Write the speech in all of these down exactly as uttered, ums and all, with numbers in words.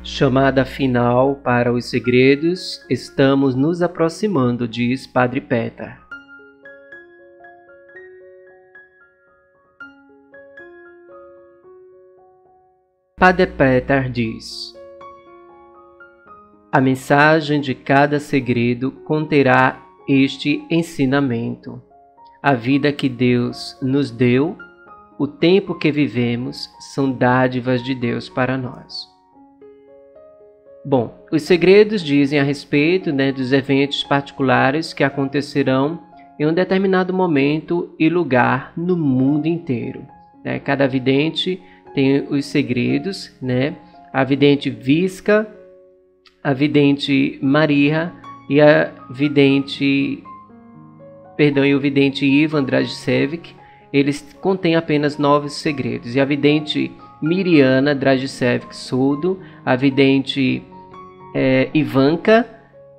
Chamada final para os segredos, estamos nos aproximando, diz Padre Peter. Padre Peter diz: a mensagem de cada segredo conterá este ensinamento. A vida que Deus nos deu, o tempo que vivemos, são dádivas de Deus para nós. Bom, os segredos dizem a respeito, né, dos eventos particulares que acontecerão em um determinado momento e lugar no mundo inteiro. Né? Cada vidente tem os segredos, né? A vidente Visca, a vidente Maria e a vidente, perdão, e o vidente Ivan Dragicevic, eles contêm apenas nove segredos. E a vidente Miriana Dragicevic Soldo, a vidente É, Ivanka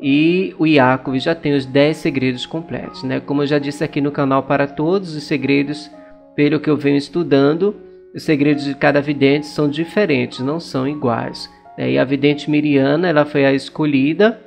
e o Yakov já tem os dez segredos completos, né? Como eu já disse aqui no canal, para todos os segredos, pelo que eu venho estudando, os segredos de cada vidente são diferentes, não são iguais, né? E a vidente Miriana, ela foi a escolhida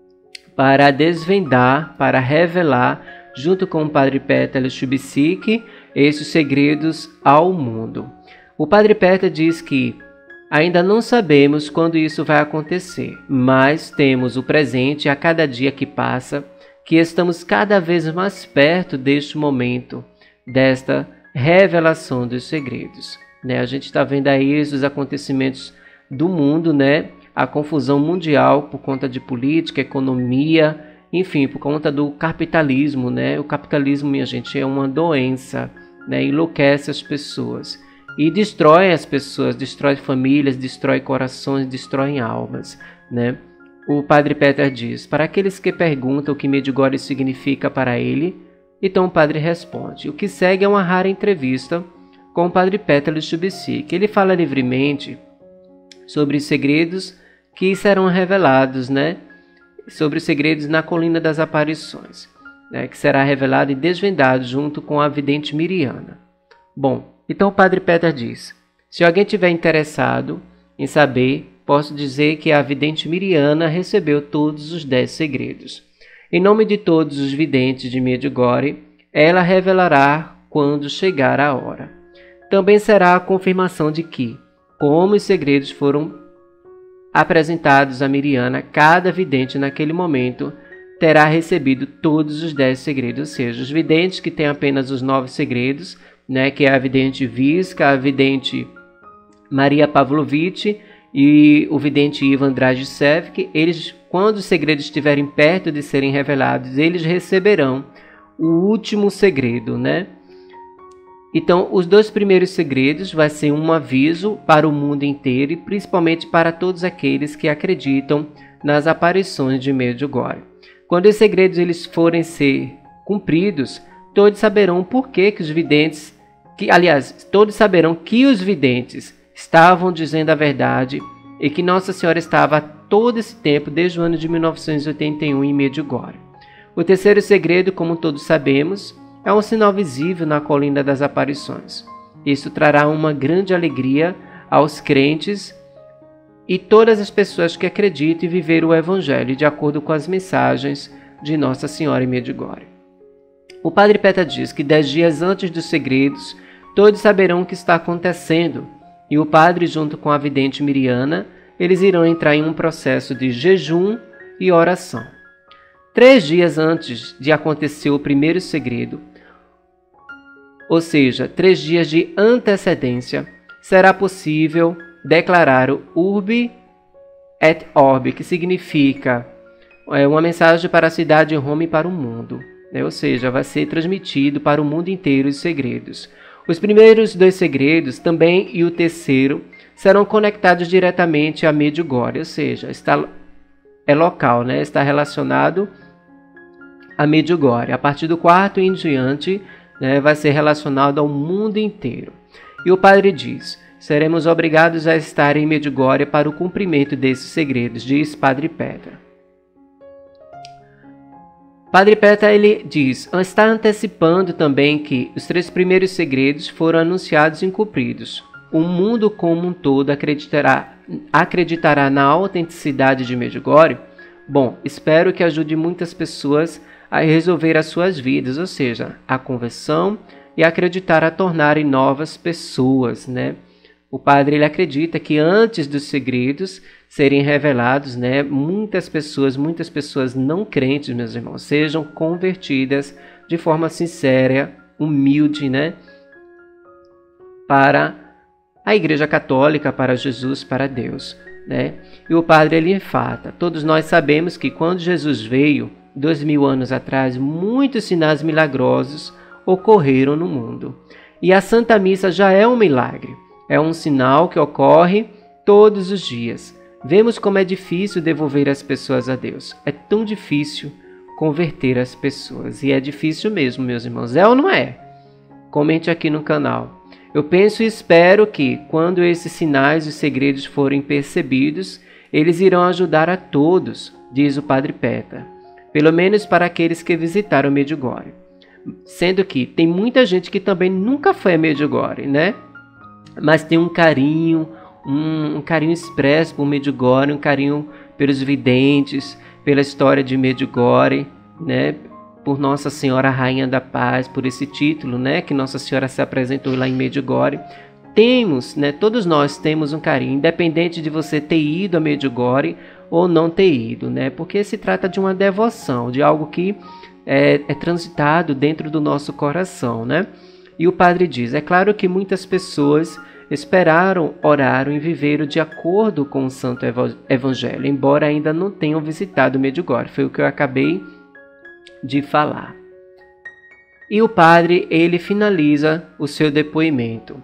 para desvendar, para revelar, junto com o Padre Peter Chubisik, esses segredos ao mundo. O Padre Peter diz que ainda não sabemos quando isso vai acontecer, mas temos o presente a cada dia que passa, que estamos cada vez mais perto deste momento, desta revelação dos segredos. Né? A gente está vendo aí os acontecimentos do mundo, né? A confusão mundial por conta de política, economia, enfim, por conta do capitalismo. Né? O capitalismo, minha gente, é uma doença, né? Enlouquece as pessoas. E destrói as pessoas, destrói famílias, destrói corações, destrói almas, né? O Padre Peter diz: para aqueles que perguntam o que Medjugorje significa para ele, então o Padre responde. O que segue é uma rara entrevista com o Padre Peter Chubisik. Ele fala livremente sobre os segredos que serão revelados, né? Sobre os segredos na Colina das Aparições, né? Que será revelado e desvendado junto com a vidente Miriana. Bom, então o Padre Peter diz: se alguém tiver interessado em saber, posso dizer que a vidente Miriana recebeu todos os dez segredos. Em nome de todos os videntes de Medjugorje, ela revelará quando chegar a hora. Também será a confirmação de que, como os segredos foram apresentados a Miriana, cada vidente naquele momento terá recebido todos os dez segredos, ou seja, os videntes que têm apenas os nove segredos, né, que é a vidente Visca, a vidente Maria Pavlovich e o vidente Ivan Dragicevic, eles, quando os segredos estiverem perto de serem revelados, eles receberão o último segredo, né? Então, os dois primeiros segredos vai ser um aviso para o mundo inteiro e principalmente para todos aqueles que acreditam nas aparições de Medjugorje. Quando os segredos eles forem ser cumpridos, todos saberão por que, que os videntes, que, aliás, todos saberão que os videntes estavam dizendo a verdade e que Nossa Senhora estava todo esse tempo, desde o ano de mil novecentos e oitenta e um, em Medjugorje. O terceiro segredo, como todos sabemos, é um sinal visível na Colina das Aparições. Isso trará uma grande alegria aos crentes e todas as pessoas que acreditam e viveram o Evangelho de acordo com as mensagens de Nossa Senhora em Medjugorje. O Padre Peter diz que dez dias antes dos segredos, todos saberão o que está acontecendo, e o Padre, junto com a vidente Miriana, eles irão entrar em um processo de jejum e oração. Três dias antes de acontecer o primeiro segredo, ou seja, três dias de antecedência, será possível declarar o Urbi et Orbi, que significa é, uma mensagem para a cidade de Roma e para o mundo. Ou seja, vai ser transmitido para o mundo inteiro os segredos. Os primeiros dois segredos também e o terceiro serão conectados diretamente a Medjugorje, ou seja, está, é local, né? Está relacionado a Medjugorje. A partir do quarto em diante, né, vai ser relacionado ao mundo inteiro. E o Padre diz: seremos obrigados a estar em Medjugorje para o cumprimento desses segredos, diz Padre Peter. Padre Peter ele diz, está antecipando também que os três primeiros segredos foram anunciados e cumpridos. o mundo como um todo acreditará, acreditará na autenticidade de Medjugorje? Bom, espero que ajude muitas pessoas a resolver as suas vidas, ou seja, a conversão e acreditar a tornarem novas pessoas, né? O padre ele acredita que antes dos segredos serem revelados, né, muitas pessoas, muitas pessoas não crentes, meus irmãos, sejam convertidas de forma sincera, humilde, né, para a Igreja Católica, para Jesus, para Deus, né? E o padre ele enfata: todos nós sabemos que quando Jesus veio, dois mil anos atrás, muitos sinais milagrosos ocorreram no mundo. E a Santa Missa já é um milagre. É um sinal que ocorre todos os dias. Vemos como é difícil devolver as pessoas a Deus. É tão difícil converter as pessoas. E é difícil mesmo, meus irmãos. É ou não é? Comente aqui no canal. Eu penso e espero que, quando esses sinais e segredos forem percebidos, eles irão ajudar a todos, diz o Padre Peta. Pelo menos para aqueles que visitaram Medjugorje. Sendo que tem muita gente que também nunca foi a Medjugorje, né? Mas tem um carinho, um, um carinho expresso por Medjugorje, um carinho pelos videntes, pela história de Medjugorje, né? Por Nossa Senhora Rainha da Paz, por esse título, né? Que Nossa Senhora se apresentou lá em Medjugorje. Temos, né? Todos nós temos um carinho, independente de você ter ido a Medjugorje ou não ter ido, né? Porque se trata de uma devoção, de algo que é, é transitado dentro do nosso coração, né? E o padre diz: é claro que muitas pessoas esperaram, oraram e viveram de acordo com o Santo Evangelho, embora ainda não tenham visitado Medjugorje. Foi o que eu acabei de falar. E o padre, ele finaliza o seu depoimento.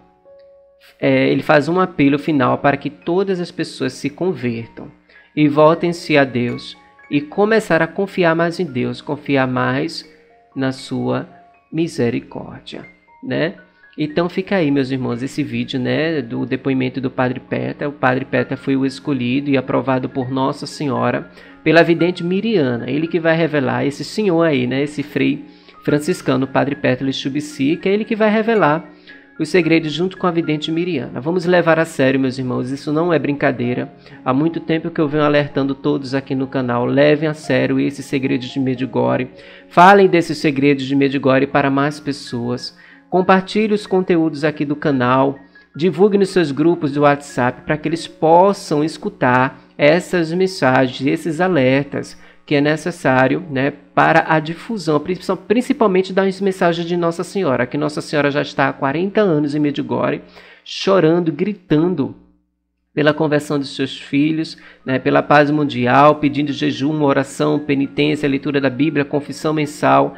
É, ele faz um apelo final para que todas as pessoas se convertam e voltem-se a Deus e começar a confiar mais em Deus, confiar mais na sua misericórdia, né? Então fica aí, meus irmãos, esse vídeo, né, do depoimento do Padre Peta. O Padre Peta foi o escolhido e aprovado por Nossa Senhora pela vidente Miriana. Ele que vai revelar, esse senhor aí, né, esse frei franciscano, Padre Peta Lichubici, que é ele que vai revelar os segredos junto com a vidente Miriana. Vamos levar a sério, meus irmãos, isso não é brincadeira. Há muito tempo que eu venho alertando todos aqui no canal: levem a sério esses segredos de Medjugorje. Falem desses segredos de Medjugorje para mais pessoas. Compartilhe os conteúdos aqui do canal, divulgue nos seus grupos do WhatsApp para que eles possam escutar essas mensagens, esses alertas que é necessário, né, para a difusão, principalmente das mensagens de Nossa Senhora, que Nossa Senhora já está há quarenta anos em Medjugorje, chorando, gritando pela conversão dos seus filhos, né, pela paz mundial, pedindo jejum, oração, penitência, leitura da Bíblia, confissão mensal,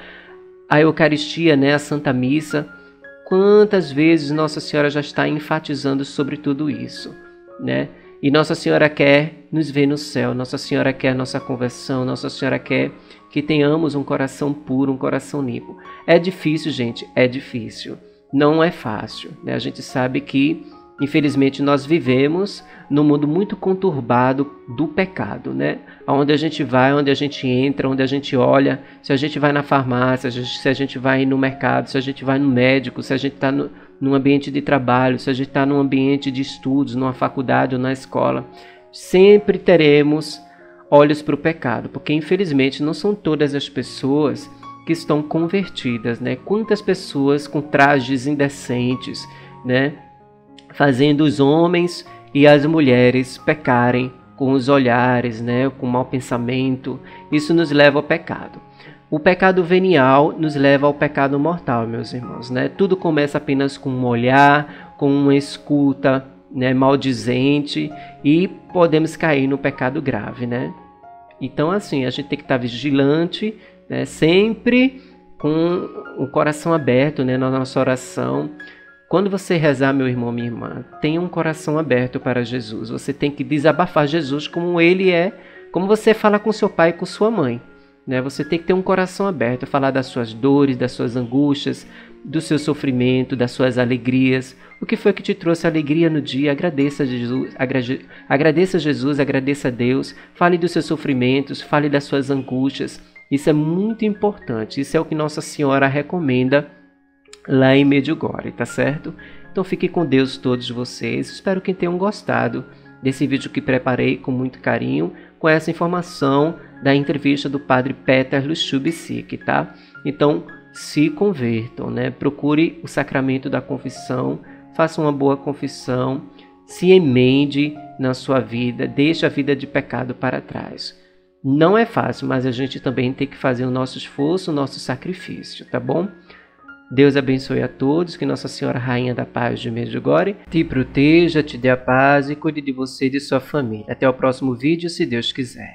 a Eucaristia, né, a Santa Missa. Quantas vezes Nossa Senhora já está enfatizando sobre tudo isso, né? E Nossa Senhora quer nos ver no céu, Nossa Senhora quer nossa conversão, Nossa Senhora quer que tenhamos um coração puro, um coração limpo. É difícil, gente, é difícil. Não é fácil, né? A gente sabe que, infelizmente, nós vivemos num mundo muito conturbado do pecado, né? Onde a gente vai, onde a gente entra, onde a gente olha, se a gente vai na farmácia, se a gente vai no mercado, se a gente vai no médico, se a gente está no, num ambiente de trabalho, se a gente está num ambiente de estudos, numa faculdade ou na escola, sempre teremos olhos para o pecado, porque infelizmente não são todas as pessoas que estão convertidas, né? Quantas pessoas com trajes indecentes, né, fazendo os homens e as mulheres pecarem com os olhares, né, com mau pensamento. Isso nos leva ao pecado. O pecado venial nos leva ao pecado mortal, meus irmãos, né? Tudo começa apenas com um olhar, com uma escuta, né, maldizente, e podemos cair no pecado grave, né? Então, assim, a gente tem que estar vigilante, né, sempre com o coração aberto, né, na nossa oração. Quando você rezar, meu irmão, minha irmã, tenha um coração aberto para Jesus. Você tem que desabafar Jesus como ele é, como você fala com seu pai e com sua mãe, né? Você tem que ter um coração aberto, falar das suas dores, das suas angústias, do seu sofrimento, das suas alegrias. O que foi que te trouxe alegria no dia? Agradeça a Jesus, agrade, agradeça a Jesus, agradeça a Deus. Fale dos seus sofrimentos, fale das suas angústias. Isso é muito importante. Isso é o que Nossa Senhora recomenda lá em Medjugorje, tá certo? Então fiquem com Deus todos vocês. Espero que tenham gostado desse vídeo que preparei com muito carinho, com essa informação da entrevista do padre Peter Luschubisik, tá? Então, se convertam, né? Procure o sacramento da confissão, faça uma boa confissão, se emende na sua vida, deixe a vida de pecado para trás. Não é fácil, mas a gente também tem que fazer o nosso esforço, o nosso sacrifício, tá bom? Deus abençoe a todos, que Nossa Senhora Rainha da Paz de Medjugorje te proteja, te dê a paz e cuide de você e de sua família. Até o próximo vídeo, se Deus quiser.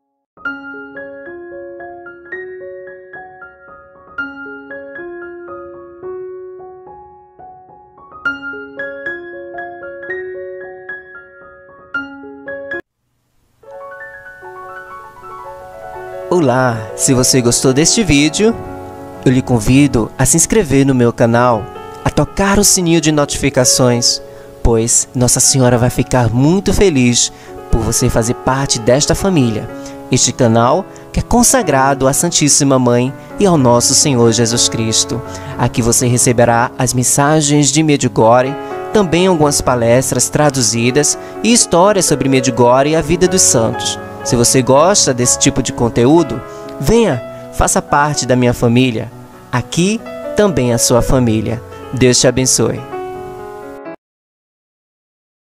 Olá, se você gostou deste vídeo, eu lhe convido a se inscrever no meu canal, a tocar o sininho de notificações, pois Nossa Senhora vai ficar muito feliz por você fazer parte desta família. Este canal que é consagrado à Santíssima Mãe e ao nosso Senhor Jesus Cristo. Aqui você receberá as mensagens de Medjugorje, também algumas palestras traduzidas e histórias sobre Medjugorje e a vida dos santos. Se você gosta desse tipo de conteúdo, venha, faça parte da minha família. Aqui também a sua família. Deus te abençoe.